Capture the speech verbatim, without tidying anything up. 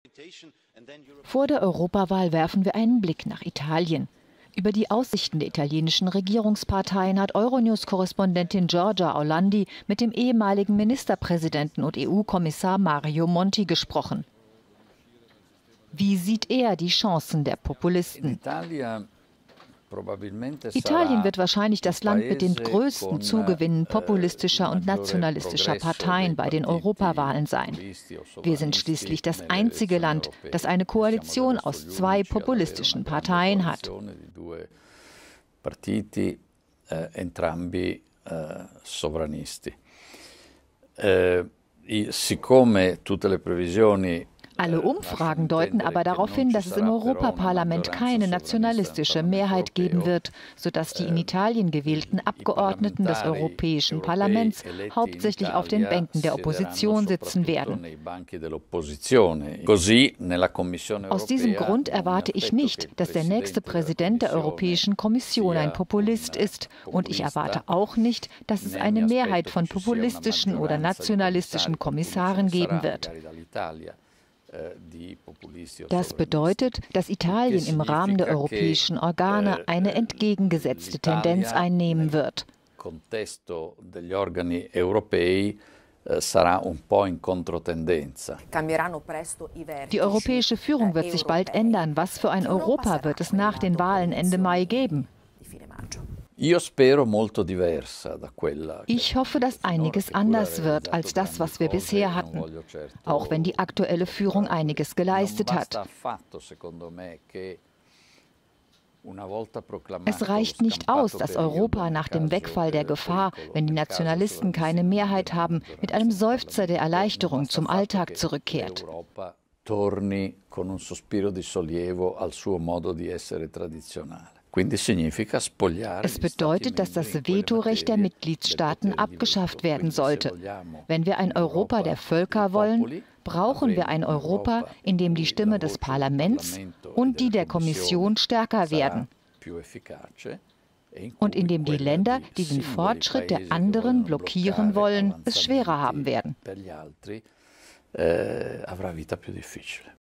Vor der Europawahl werfen wir einen Blick nach Italien. Über die Aussichten der italienischen Regierungsparteien hat Euronews-Korrespondentin Giorgia Orlandi mit dem ehemaligen Ministerpräsidenten und E U-Kommissar Mario Monti gesprochen. Wie sieht er die Chancen der Populisten? Italien wird wahrscheinlich das Land mit den größten Zugewinnen populistischer und nationalistischer Parteien bei den Europawahlen sein. Wir sind schließlich das einzige Land, das eine Koalition aus zwei populistischen Parteien hat. Alle Umfragen deuten aber darauf hin, dass es im Europaparlament keine nationalistische Mehrheit geben wird, sodass die in Italien gewählten Abgeordneten des Europäischen Parlaments hauptsächlich auf den Bänken der Opposition sitzen werden. Aus diesem Grund erwarte ich nicht, dass der nächste Präsident der Europäischen Kommission ein Populist ist. Und ich erwarte auch nicht, dass es eine Mehrheit von populistischen oder nationalistischen Kommissaren geben wird. Das bedeutet, dass Italien im Rahmen der europäischen Organe eine entgegengesetzte Tendenz einnehmen wird. Die europäische Führung wird sich bald ändern. Was für ein Europa wird es nach den Wahlen Ende Mai geben? Ich hoffe, dass einiges anders wird als das, was wir bisher hatten, auch wenn die aktuelle Führung einiges geleistet hat. Es reicht nicht aus, dass Europa nach dem Wegfall der Gefahr, wenn die Nationalisten keine Mehrheit haben, mit einem Seufzer der Erleichterung zum Alltag zurückkehrt. Es bedeutet, dass das Vetorecht der Mitgliedstaaten abgeschafft werden sollte. Wenn wir ein Europa der Völker wollen, brauchen wir ein Europa, in dem die Stimme des Parlaments und die der Kommission stärker werden und in dem die Länder, die den Fortschritt der anderen blockieren wollen, es schwerer haben werden.